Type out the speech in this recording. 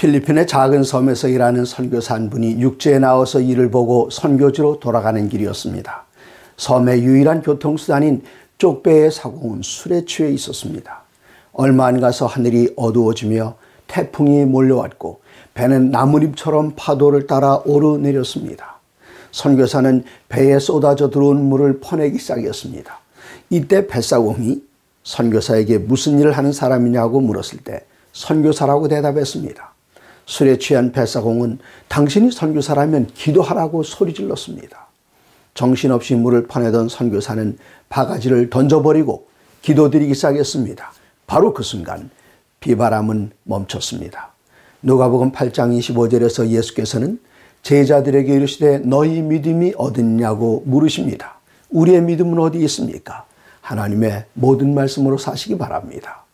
필리핀의 작은 섬에서 일하는 선교사 한 분이 육지에 나와서 일을 보고 선교지로 돌아가는 길이었습니다. 섬의 유일한 교통수단인 쪽배의 사공은 술에 취해 있었습니다. 얼마 안 가서 하늘이 어두워지며 태풍이 몰려왔고 배는 나뭇잎처럼 파도를 따라 오르내렸습니다. 선교사는 배에 쏟아져 들어온 물을 퍼내기 시작했습니다. 이때 뱃사공이 선교사에게 무슨 일을 하는 사람이냐고 물었을 때 선교사라고 대답했습니다. 술에 취한 뱃사공은 당신이 선교사라면 기도하라고 소리질렀습니다. 정신없이 물을 퍼내던 선교사는 바가지를 던져버리고 기도드리기 시작했습니다. 바로 그 순간 비바람은 멈췄습니다. 누가복음 8장 25절에서 예수께서는 제자들에게 이르시되 너희 믿음이 어딨냐고 물으십니다. 우리의 믿음은 어디 있습니까? 하나님의 모든 말씀으로 사시기 바랍니다.